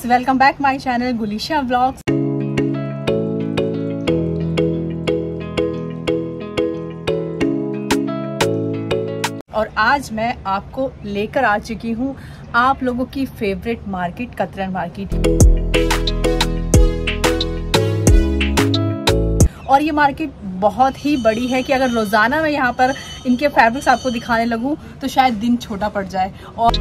Welcome back my channel Gulisha vlogs. और आज मैं आपको लेकर आ चुकी हूँ आप लोगों की फेवरेट मार्केट, कतरन मार्केट। और ये मार्केट बहुत ही बड़ी है कि अगर रोजाना मैं यहाँ पर इनके फैब्रिक्स आपको दिखाने लगूँ तो शायद दिन छोटा पड़ जाए।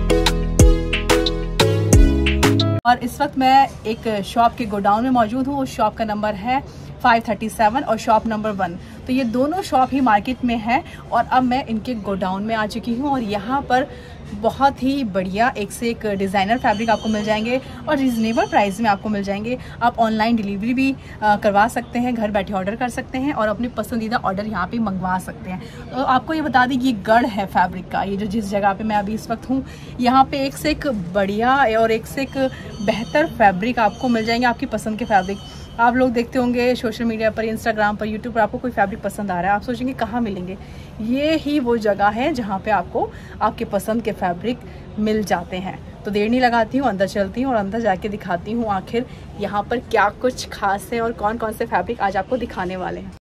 और इस वक्त मैं एक शॉप के गोडाउन में मौजूद हूँ। उस शॉप का नंबर है 537 और शॉप नंबर 1। तो ये दोनों शॉप ही मार्केट में है और अब मैं इनके गोडाउन में आ चुकी हूँ। और यहाँ पर बहुत ही बढ़िया एक से एक डिज़ाइनर फैब्रिक आपको मिल जाएंगे और रिजनेबल प्राइस में आपको मिल जाएंगे। आप ऑनलाइन डिलीवरी भी करवा सकते हैं, घर बैठे ऑर्डर कर सकते हैं और अपनी पसंदीदा ऑर्डर यहाँ पे मंगवा सकते हैं। तो आपको ये बता दें कि ये गढ़ है फैब्रिक का। ये जो जिस जगह पे मैं अभी इस वक्त हूँ, यहाँ पे एक से एक बढ़िया और एक से एक बेहतर फैब्रिक आपको मिल जाएंगे, आपकी पसंद के फैब्रिक। आप लोग देखते होंगे सोशल मीडिया पर, इंस्टाग्राम पर, यूट्यूब पर, आपको कोई फैब्रिक पसंद आ रहा है, आप सोचेंगे कहाँ मिलेंगे। ये ही वो जगह है जहाँ पे आपको आपके पसंद के फैब्रिक मिल जाते हैं। तो देर नहीं लगाती हूँ, अंदर चलती हूँ और अंदर जाके दिखाती हूँ आखिर यहाँ पर क्या कुछ खास है और कौन कौन से फैब्रिक आज आपको दिखाने वाले हैं।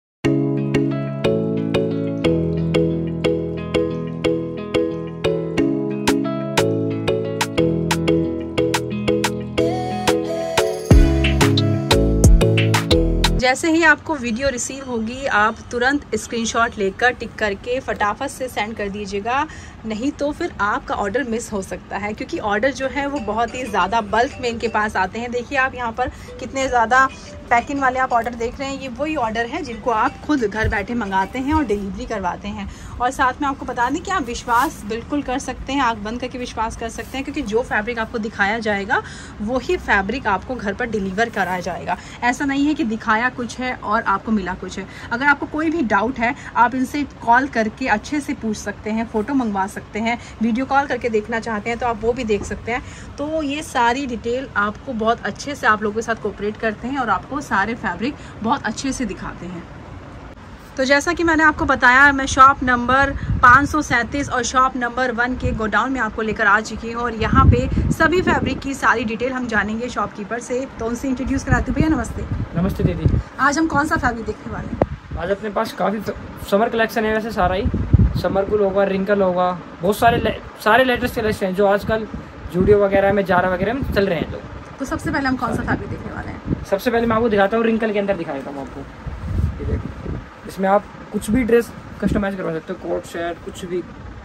जैसे ही आपको वीडियो रिसीव होगी आप तुरंत स्क्रीनशॉट लेकर टिक करके फटाफट से सेंड कर दीजिएगा, नहीं तो फिर आपका ऑर्डर मिस हो सकता है। क्योंकि ऑर्डर जो है वो बहुत ही ज़्यादा बल्क में इनके पास आते हैं। देखिए आप यहाँ पर कितने ज़्यादा पैकिंग वाले आप ऑर्डर देख रहे हैं। ये वही ऑर्डर हैं जिनको आप खुद घर बैठे मंगाते हैं और डिलीवरी करवाते हैं। और साथ में आपको बता दें कि आप विश्वास बिल्कुल कर सकते हैं, आँख बंद करके विश्वास कर सकते हैं, क्योंकि जो फैब्रिक आपको दिखाया जाएगा वही फैब्रिक आपको घर पर डिलीवर कराया जाएगा। ऐसा नहीं है कि दिखाया कुछ है और आपको मिला कुछ है। अगर आपको कोई भी डाउट है आप इनसे कॉल करके अच्छे से पूछ सकते हैं, फ़ोटो मंगवा सकते हैं, वीडियो कॉल करके देखना चाहते हैं तो आप वो भी देख सकते हैं। तो ये सारी डिटेल आपको बहुत अच्छे से आप लोगों के साथ कोऑपरेट करते हैं और आपको सारे फैब्रिक बहुत अच्छे से दिखाते हैं। तो जैसा कि मैंने आपको बताया, मैं शॉप नंबर 537 और शॉप नंबर 1 के गोडाउन में आपको लेकर आ चुकी हूँ और यहाँ पे सभी फैब्रिक की सारी डिटेल हम जानेंगे शॉपकीपर से। तो उनसे इंट्रोड्यूस कराती हूँ। भैया नमस्ते। नमस्ते दीदी। आज हम कौन सा फैब्रिक देखने वाले हैं? आज अपने पास काफ़ी समर कलेक्शन है। वैसे सारा ही समरकुल होगा, रिंकल होगा, बहुत सारे लेटेस्ट कलेक्शन हैं जो आजकल जूडियो वगैरह में, जारा वगैरह में चल रहे हैं। तो सबसे पहले हम कौन सा फैब्रिक देखने वाले हैं? सबसे पहले मैं आपको दिखाता हूँ, रिंकल के अंदर दिखाता हूँ आपको। ये देखो, इसमें आप कुछ भी ड्रेस कस्टमाइज करवा सकते हो, कोट शर्ट कुछ भी,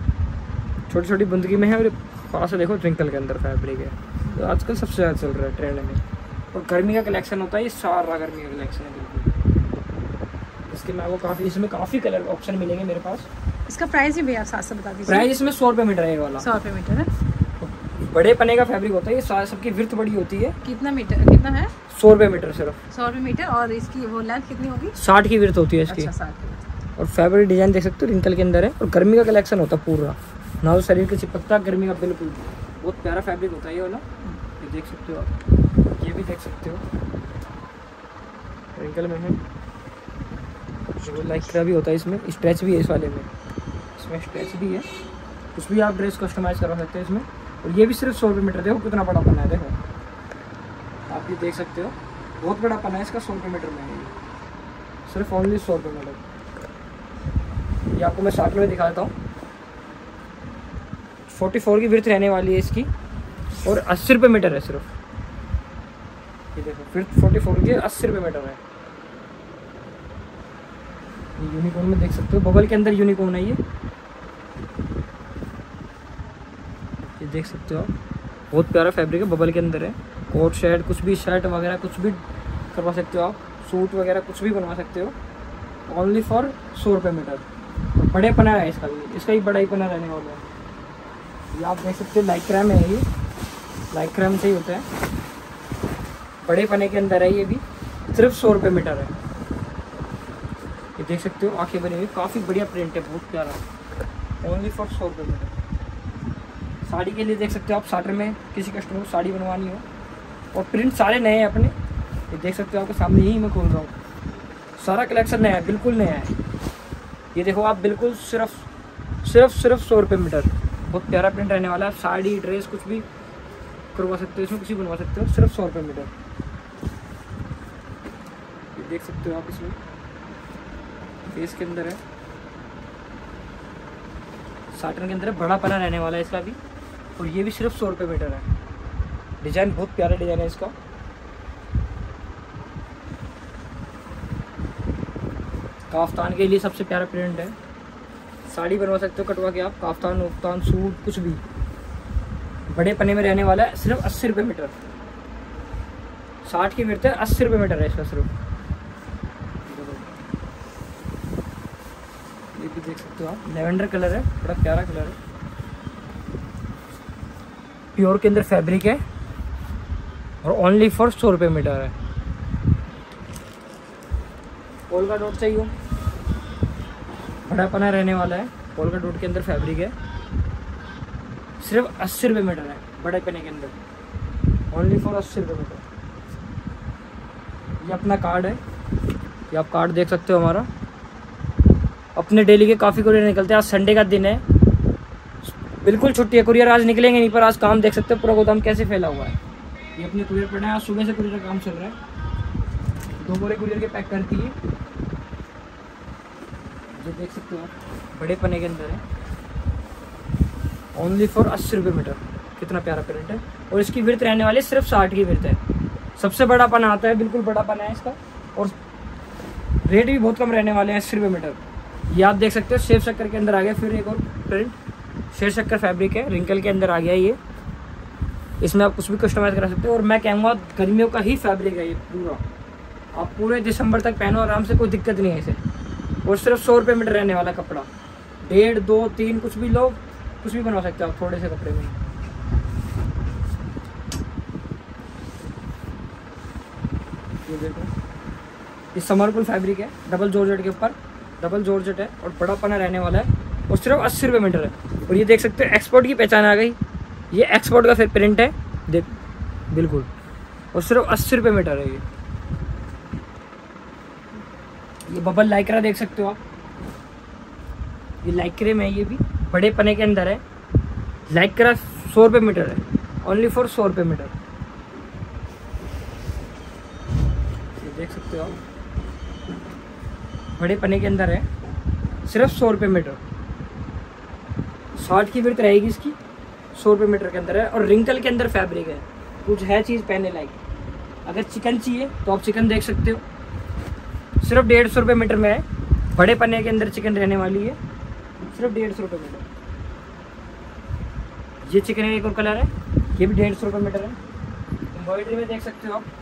छोटी छोटी बुंदगी में है। और पास से देखो रिंकल के अंदर फैब्रिक है, तो आजकल सबसे ज़्यादा चल रहा है ट्रेंड में। और गर्मी का कलेक्शन होता है, ये सारा गर्मी का कलेक्शन है बिल्कुल। इसके में आपको इसमें काफ़ी कलर ऑप्शन मिलेंगे मेरे पास। इसका प्राइस भी भैया आप साथ से बता दीजिए। प्राइस इसमें 100 रुपये मीटर है वाला। 100 रुपये मीटर है। बड़े पने का फैब्रिक होता है, ये सबकी विर्थ बड़ी होती है। कितना मीटर, कितना है? 100 रुपये मीटर सिर्फ। 100 रुपये मीटर। और इसकी वो लेंथ कितनी होगी? 60 की विर्थ होती है इसकी। अच्छा, 60। और फैब्रिक डिजाइन देख सकते हो, रिंकल के अंदर है। और गर्मी का कलेक्शन होता है पूरा, ना तो शरीर के चिपकता, गर्मी का बिल्कुल। बहुत प्यारा फैब्रिक होता है ये वाला। ये देख सकते हो आप, ये भी देख सकते हो रिंकल में है। लाइक्रा भी होता है इसमें, स्ट्रेच भी है इस वाले में, इसमें स्ट्रेच भी है। कुछ भी आप ड्रेस कस्टमाइज करवा सकते हैं इसमें। और ये भी सिर्फ 100 रुपये मीटर। देखो कितना बड़ा पन्ना है, देखो आप ये देख सकते हो, बहुत बड़ा पन्ना है इसका। 100 रुपये मीटर में है, सिर्फ ओनली 100 रुपये मीटर। ये आपको मैं साथ में दिखाता हूँ। 44 की विर्थ रहने वाली है इसकी और 80 रुपये मीटर है सिर्फ। ये देखो विर्थ 44 की 80 रुपये मीटर है। यूनिकॉर्न में देख सकते हो, बबल के अंदर यूनिकॉर्न है ये देख सकते हो आप। बहुत प्यारा फैब्रिक है, बबल के अंदर है। कोट शर्ट कुछ भी, शर्ट वगैरह कुछ भी करवा सकते हो आप, सूट वगैरह कुछ भी बनवा सकते हो। ओनली फॉर 100 रुपये मीटर। बड़े पना है इसका भी, इसका ही बड़ा ही पना रहने वाला है। ये आप देख सकते हो, लाइक्रा में है ये, लाइक्रा में से ही होता है। बड़े पने के अंदर है ये भी, सिर्फ 100 रुपये मीटर है। ये देख सकते हो, आंखें बनी हुई, काफ़ी बढ़िया प्रिंट है, बहुत प्यारा। ओनली फॉर 100 रुपये मीटर। साड़ी के लिए देख सकते हो आप, साटर में किसी कस्टमर को साड़ी बनवानी हो, और प्रिंट सारे नए हैं अपने। ये देख सकते हो, आपके सामने ही मैं खोल रहा हूँ, सारा कलेक्शन नया है, बिल्कुल नया है। ये देखो आप, बिल्कुल सिर्फ 100 रुपये मीटर। बहुत प्यारा प्रिंट रहने वाला है। साड़ी, ड्रेस कुछ भी करवा सकते हो, इसमें कुछ भी बनवा सकते हो, सिर्फ 100 रुपये मीटर। ये देख सकते हो आप, इसमें फेस के अंदर है, साटन के अंदर है, बड़ा पना रहने वाला है इसका भी। और ये भी सिर्फ 100 रुपये मीटर है। डिज़ाइन बहुत प्यारा डिज़ाइन है इसका। काफ्तान के लिए सबसे प्यारा प्रिंट है। साड़ी बनवा सकते हो कटवा के आप, काफ्तान उफ्तान सूट कुछ भी। बड़े पन्ने में रहने वाला है, सिर्फ 80 रुपये मीटर। 60 की मिलते हैं, 80 रुपये मीटर है इसका सिर्फ। ये भी देख सकते हो आप, लेवेंडर कलर है, बड़ा प्यारा कलर है। प्योर के अंदर फैब्रिक है और ओनली फॉर 100 रुपये मीटर है। पोल्का डॉट चाहिए, बड़ा पना रहने वाला है, पोल्का डॉट के अंदर फैब्रिक है, सिर्फ 80 रुपये मीटर है। बड़े पने के अंदर ओनली फॉर 80 रुपये मीटर। ये अपना कार्ड है, ये आप कार्ड देख सकते हो हमारा। अपने डेली के काफ़ी कुरियर निकलते हैं। आज संडे का दिन है, बिल्कुल छुट्टी है, कुरियर आज निकलेंगे नहीं, पर आज काम देख सकते हो पूरा गोदाम कैसे फैला हुआ है। ये अपने कुरियर पड़े हैं, आज सुबह से कुरियर का काम चल रहा है। 2 बोरे कुरियर के पैक करती है। जो देख सकते हो आप, बड़े पने के अंदर है, ओनली फॉर 80 रुपये मीटर। कितना प्यारा प्रिंट है। और इसकी विर्थ रहने वाली सिर्फ 60 की विर्थ है। सबसे बड़ा पना आता है, बिल्कुल बड़ा पना है इसका। और रेट भी बहुत कम रहने वाले हैं, 80 रुपये मीटर। ये आप देख सकते हो, सेब शक्कर के अंदर आ गया फिर एक और प्रिंट। सेब शक्कर फैब्रिक है, रिंकल के अंदर आ गया ये। इसमें आप कुछ भी कस्टमाइज करा सकते हो। और मैं कहूँगा गर्मियों का ही फैब्रिक है ये पूरा। आप पूरे दिसंबर तक पहनो आराम से, कोई दिक्कत नहीं है इसे। और सिर्फ 100 रुपये मीटर रहने वाला कपड़ा। 1.5, 2, 3 कुछ भी लो, कुछ भी बनवा सकते हो आप थोड़े से कपड़े में। ये देखो, ये समरपुल फैब्रिक है, डबल जॉर्जेट के ऊपर, डबल जॉर्जेट है और बड़ा पना रहने वाला है। और सिर्फ 80 रुपये मीटर है। और ये देख सकते हो, एक्सपोर्ट की पहचान आ गई। ये एक्सपोर्ट का फिर प्रिंट है, देख बिल्कुल। और सिर्फ 80 रुपये मीटर है ये बबल लाइक्रा देख सकते हो आप। ये लाइक्रे में, ये भी बड़े पने के अंदर है। लाइक्रा 100 रुपये मीटर है, ओनली फॉर 100 रुपये मीटर। ये देख सकते हो आप, बड़े पने के अंदर है, सिर्फ 100 रुपये मीटर। 60 की विर्थ रहेगी इसकी, 100 रुपये मीटर के अंदर है। और रिंकल के अंदर फैब्रिक है, कुछ है चीज़ पहनने लायक। अगर चिकन चाहिए तो आप चिकन देख सकते हो, सिर्फ 150 रुपये मीटर में है। बड़े पन्ने के अंदर चिकन रहने वाली है, सिर्फ 150 रुपये मीटर। ये चिकन है, एक और कलर है, ये भी 150 रुपये मीटर है। एम्ब्रॉयडरी में देख सकते हो आप,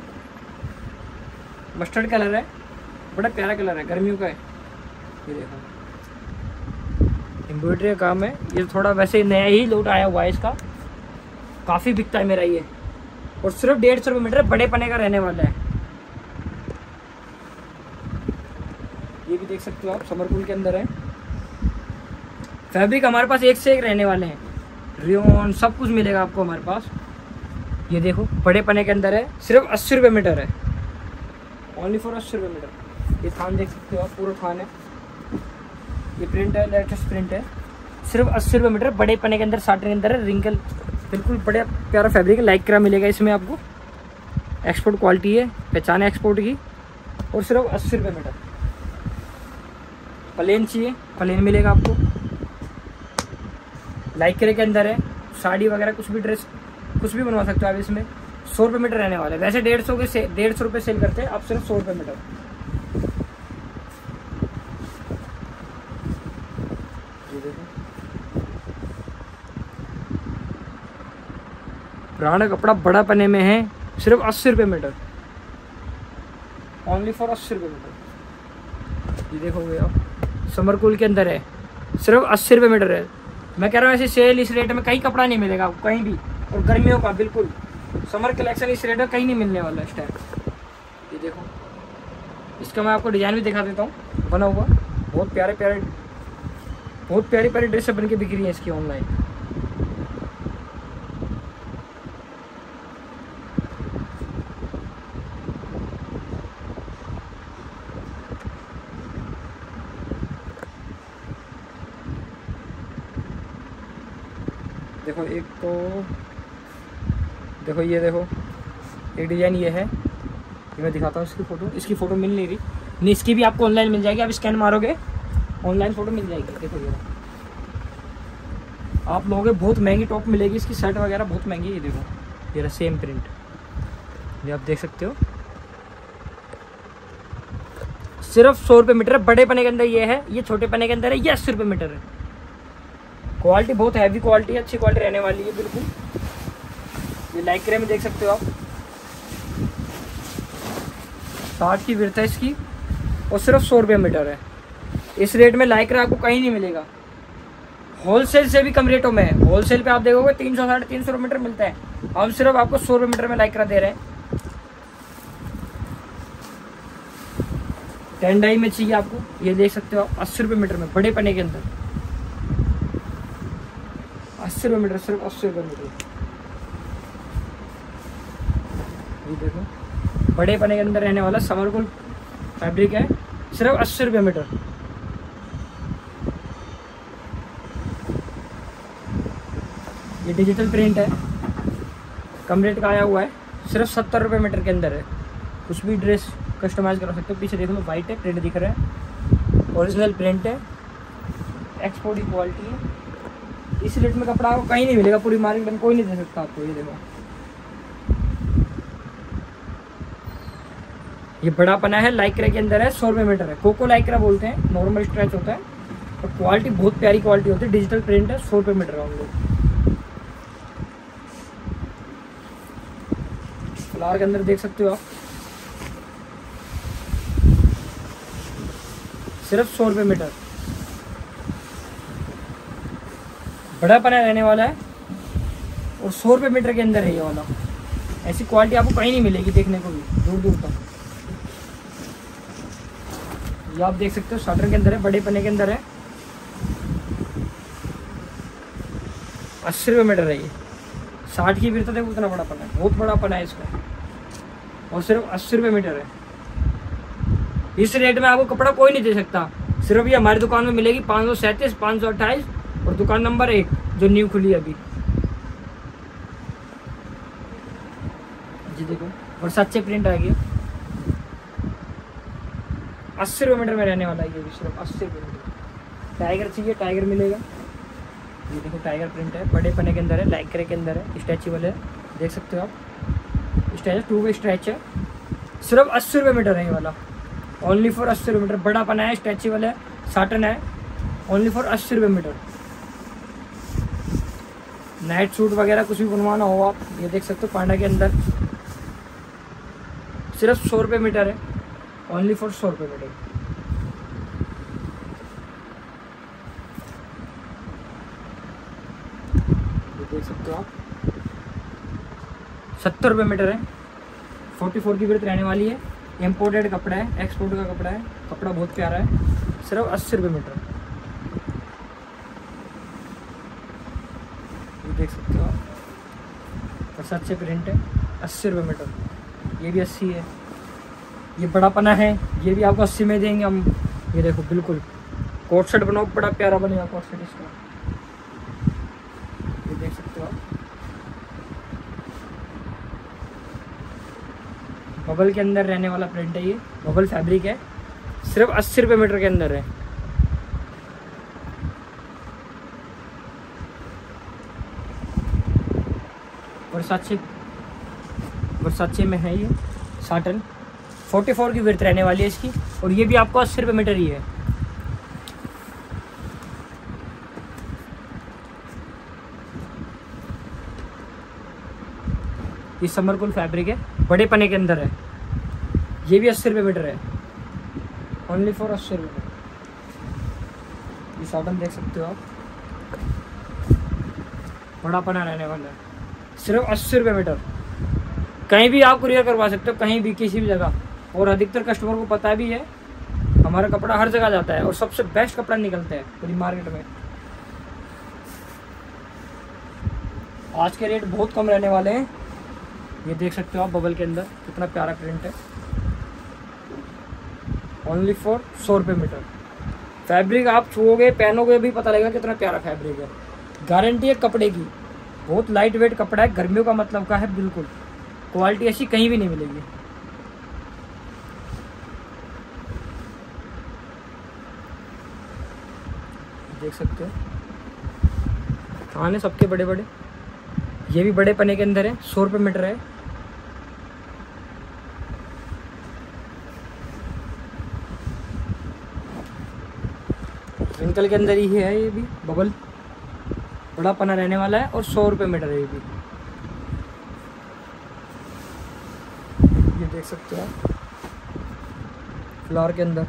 मस्टर्ड कलर है, बड़ा प्यारा कलर है, गर्मियों का है। ये देखो, एम्ब्रॉयडरी का काम है। ये थोड़ा वैसे नया ही लूट आया हुआ है इसका, काफ़ी बिकता है मेरा ये। और सिर्फ 150 रुपये मीटर, बड़े पने का रहने वाला है। ये भी देख सकते हो आप, समरपुल के अंदर है। फैब्रिक हमारे पास एक से एक रहने वाले हैं, रियोन सब कुछ मिलेगा आपको हमारे पास। ये देखो, बड़े पने के अंदर है, सिर्फ 80 रुपये मीटर है, ओनली फॉर 80 रुपये मीटर। ये थान देख सकते हो आप, पूरा थान है। ये प्रिंट है, लेटेस्ट प्रिंट है, सिर्फ 80 रुपये मीटर। बड़े पने के अंदर, साटन के अंदर है, रिंकल, बिल्कुल बड़ा प्यारा फैब्रिक है। लाइक्रा मिलेगा इसमें आपको, एक्सपोर्ट क्वालिटी है, पहचान है एक्सपोर्ट की। और सिर्फ 80 रुपये मीटर। प्लेन चाहिए, प्लेन मिलेगा आपको, लाइक्रे के अंदर है। साड़ी वगैरह कुछ भी, ड्रेस कुछ भी बनवा सकते हो आप इसमें। 100 रुपये मीटर रहने वाला है। वैसे 150 रुपये सेल करते हैं, आप सिर्फ 100 रुपये मीटर। ब्रांड कपड़ा बड़ा पने में है, सिर्फ 80 रुपये मीटर, ओनली फॉर 80 रुपये मीटर। ये देखोगे आप, समरकुल के अंदर है, सिर्फ 80 रुपये मीटर है। मैं कह रहा हूँ ऐसी सेल इस रेट में कहीं कपड़ा नहीं मिलेगा आपको कहीं भी। और गर्मियों का बिल्कुल समर कलेक्शन इस रेट में कहीं नहीं मिलने वाला इस टाइम। ये देखो, इसका मैं आपको डिज़ाइन भी दिखा देता हूँ, बना हुआ। बहुत प्यारी प्यारी ड्रेसें बन के बिक रही हैं इसकी ऑनलाइन। देखो, एक तो देखो ये देखो, ये डिज़ाइन ये है, ये मैं दिखाता हूँ इसकी फ़ोटो मिल नहीं रही, नहीं इसकी भी आपको ऑनलाइन मिल जाएगी, आप स्कैन मारोगे ऑनलाइन फ़ोटो मिल जाएगी। देखो ये आप लोगों को बहुत महंगी टॉप मिलेगी, इसकी शर्ट वगैरह बहुत महंगी है। ये देखो ये सेम प्रिंट, ये आप देख सकते हो, सिर्फ 100 रुपये मीटर है। बड़े पने के अंदर ये है, ये छोटे पने के अंदर है, ये 80 रुपये मीटर है। क्वालिटी बहुत हैवी क्वालिटी है, अच्छी क्वालिटी रहने वाली है बिल्कुल। ये लाइक्रे में देख सकते हो आप, 60 की विड्थ है इसकी और सिर्फ 100 रुपये मीटर है। इस रेट में लाइक्रा आपको कहीं नहीं मिलेगा, होलसेल से भी कम रेटों में है। होलसेल पे आप देखोगे 300 साढ़े 300 रुपये मीटर मिलता है, हम सिर्फ आपको 100 रुपये मीटर में लाइक्रा दे रहे हैं। 10 डाई में चाहिए आपको, ये देख सकते हो आप 80 रुपये मीटर में, बड़े पने के अंदर 80 रुपये मीटर, सिर्फ 80 रुपये मीटर। ये देखो बड़े पने के अंदर रहने वाला समरकूल फैब्रिक है, सिर्फ 80 रुपये मीटर। ये डिजिटल प्रिंट है, कम रेट का आया हुआ है, सिर्फ 70 रुपये मीटर के अंदर है। कुछ भी ड्रेस कस्टमाइज करा सकते हो। पीछे देखो वाइट है, प्रिंट दिख रहा है, ओरिजिनल प्रिंट है, एक्सपोर्ट की क्वालिटी है। इस रेट में कपड़ा आपको कहीं नहीं मिलेगा, पूरी मार्केट में कोई नहीं दे सकता आपको। ये देखो ये बड़ा पना है, लाइक्रा के अंदर है, 100 रुपये मीटर है। कोको लाइक्रा बोलते हैं, नॉर्मल स्ट्रेच होता है और क्वालिटी बहुत प्यारी क्वालिटी होती है। डिजिटल प्रिंट है, 100 रुपये मीटर है। हम लोग फ्लावर के अंदर देख सकते हो आप, सिर्फ 100 रुपये मीटर। बड़ा पना रहने वाला है और 100 रुपये मीटर के अंदर है ये वाला। ऐसी क्वालिटी आपको कहीं नहीं मिलेगी देखने को भी, दूर दूर तक। ये आप देख सकते हो शॉर्टर के अंदर है, बड़े पने के अंदर है, 80 रुपये मीटर है ये। 60 की विड्थ है, उतना बड़ा पना है, बहुत बड़ा पना है इसका और सिर्फ 80 रुपये मीटर है। इस रेट में आपको कपड़ा कोई नहीं दे सकता, सिर्फ ये हमारी दुकान में मिलेगी 537, 528 और दुकान नंबर 1 जो न्यू खुली है अभी। जी देखो वर्साचे प्रिंट आ गया, 80 रुपये मीटर में रहने वाला है ये भी, सिर्फ 80 रुपये मीटर। टाइगर चाहिए टाइगर मिलेगा। ये देखो टाइगर प्रिंट है, बड़े पने के अंदर है, लाइक्रे के अंदर है, स्ट्रेचेबल है, देख सकते हो आप। स्ट्रेच 2 वे स्ट्रेच है, सिर्फ 80 रुपये मीटर है ये वाला, ओनली फॉर 80 रुपये मीटर। बड़ा पना है, स्ट्रेचेबल है, साटन है, ओनली फॉर 80 रुपये मीटर। नाइट सूट वगैरह कुछ भी बनवाना हो आप, ये देख सकते हो पांडा के अंदर, सिर्फ 100 रुपये मीटर है, ओनली फॉर 100 रुपये मीटर। ये देख सकते हो आप, 70 रुपये मीटर है, 44 की विड्थ रहने वाली है। इम्पोर्टेड कपड़ा है, एक्सपोर्ट का कपड़ा है, कपड़ा बहुत प्यारा है, सिर्फ 80 रुपये मीटर। ये देख सकते हो आप, और अच्छे प्रिंट है, 80 रुपये मीटर। ये भी 80 है। ये बड़ा पना है, ये भी आपको 80 में देंगे हम। ये देखो बिल्कुल कोट शर्ट बनाओ, बड़ा प्यारा बनेगा कोट शर्ट इसका। ये देख सकते हो आप, बबल के अंदर रहने वाला प्रिंट है, ये बबल फैब्रिक है, सिर्फ 80 रुपये मीटर के अंदर है। वर्साचे में है ये साटन, 44 की विड्थ रहने वाली है इसकी और ये भी आपको 80 रुपये मीटर ही है। ये समरकूल फैब्रिक है, बड़े पने के अंदर है, ये भी 80 रुपये मीटर है, ओनली फॉर 80 रुपये। ये साटन देख सकते हो आप, बड़ा पना रहने वाला है, सिर्फ 80 रुपये मीटर। कहीं भी आप कुरियर करवा सकते हो, कहीं भी किसी भी जगह, और अधिकतर कस्टमर को पता भी है हमारा कपड़ा हर जगह जाता है और सबसे बेस्ट कपड़ा निकलता है पूरी मार्केट में। आज के रेट बहुत कम रहने वाले हैं। ये देख सकते हो आप बबल के अंदर कितना प्यारा प्रिंट है, ओनली फॉर 100 रुपये मीटर। फैब्रिक आप छुओगे पहनोगे भी पता लगेगा कितना प्यारा फैब्रिक है, गारंटी है कपड़े की। बहुत लाइट वेट कपड़ा है, गर्मियों का मतलब का है बिल्कुल। क्वालिटी ऐसी कहीं भी नहीं मिलेगी। देख सकते हो थान है सबके बड़े बड़े, ये भी बड़े पने के अंदर है, 100 रुपये मीटर है। रिंकल के अंदर ही है, ये भी बबल बड़ा पना रहने वाला है और 100 रुपये मीटर है ये भी। ये देख सकते हो आप फ्लावर के अंदर,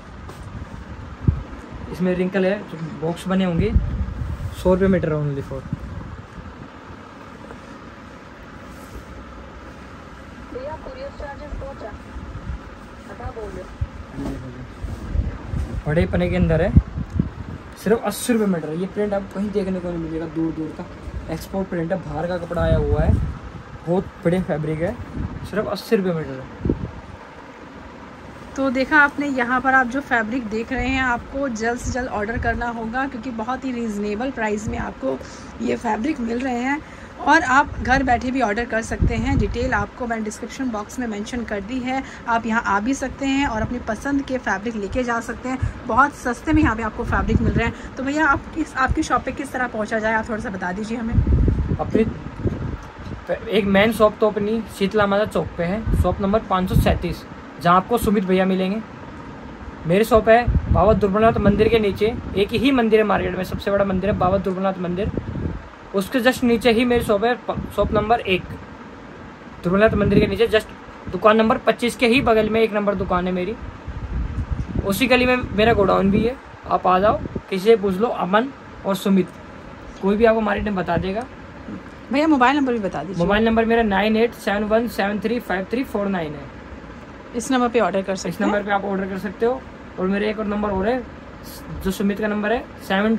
इसमें रिंकल है, जो बॉक्स बने होंगे, 100 रुपये मीटर है ओनली फॉर। बड़े पने के अंदर है, सिर्फ 80 रुपये मीटर है। ये प्रिंट आपको कहीं देखने को नहीं मिलेगा, दूर दूर का एक्सपोर्ट प्रिंट है, बाहर का कपड़ा आया हुआ है, बहुत बड़े फैब्रिक है, सिर्फ 80 रुपये मीटर है। तो देखा आपने, यहाँ पर आप जो फैब्रिक देख रहे हैं आपको जल्द से जल्द ऑर्डर करना होगा, क्योंकि बहुत ही रीज़नेबल प्राइस में आपको ये फैब्रिक मिल रहे हैं और आप घर बैठे भी ऑर्डर कर सकते हैं। डिटेल आपको मैंने डिस्क्रिप्शन बॉक्स में मेंशन कर दी है, आप यहाँ आ भी सकते हैं और अपनी पसंद के फैब्रिक लेके जा सकते हैं। बहुत सस्ते में यहाँ पे आपको फैब्रिक मिल रहे हैं। तो भैया आपकी शॉप पे किस तरह पहुँचा जाए, आप थोड़ा सा बता दीजिए हमें। अपनी एक मेन शॉप तो अपनी शीतला माता चौक पे है, शॉप नंबर 537, जहाँ आपको सुमित भैया मिलेंगे। मेरी शॉप है बाबा दुर्गानाथ मंदिर के नीचे, एक ही मंदिर है मार्केट में, सबसे बड़ा मंदिर है बाबा दुर्गानाथ मंदिर, उसके जस्ट नीचे ही मेरी शॉप है, शॉप नंबर 1 दुर्गानाथ मंदिर के नीचे, जस्ट दुकान नंबर 25 के ही बगल में 1 नंबर दुकान है मेरी। उसी गली में मेरा गोडाउन भी है, आप आ जाओ, किसी से पूछ लो, अमन और सुमित, कोई भी आपको मार्केट में बता देगा। भैया मोबाइल नंबर भी बता दीजिए। मोबाइल नंबर मेरा 9871735349 है। इस नंबर पे ऑर्डर कर सकते हैं। इस नंबर पे आप ऑर्डर कर सकते हो। और मेरे एक और नंबर और है, जो सुमित का नंबर है,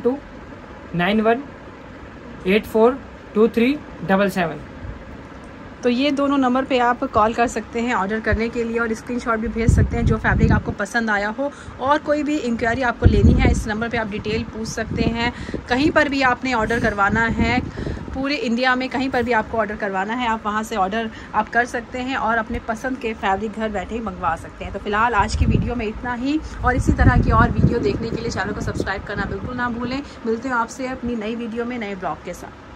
7291842377। तो ये दोनों नंबर पे आप कॉल कर सकते हैं ऑर्डर करने के लिए और स्क्रीनशॉट भी भेज सकते हैं जो फैब्रिक आपको पसंद आया हो। और कोई भी इंक्वायरी आपको लेनी है, इस नंबर पे आप डिटेल पूछ सकते हैं। कहीं पर भी आपने ऑर्डर करवाना है, पूरे इंडिया में कहीं पर भी आपको ऑर्डर करवाना है, आप वहां से ऑर्डर आप कर सकते हैं और अपने पसंद के फैब्रिक घर बैठे ही मंगवा सकते हैं। तो फिलहाल आज की वीडियो में इतना ही, और इसी तरह की और वीडियो देखने के लिए चैनल को सब्सक्राइब करना बिल्कुल ना भूलें। मिलते हैं आपसे अपनी नई वीडियो में नए ब्लॉग के साथ।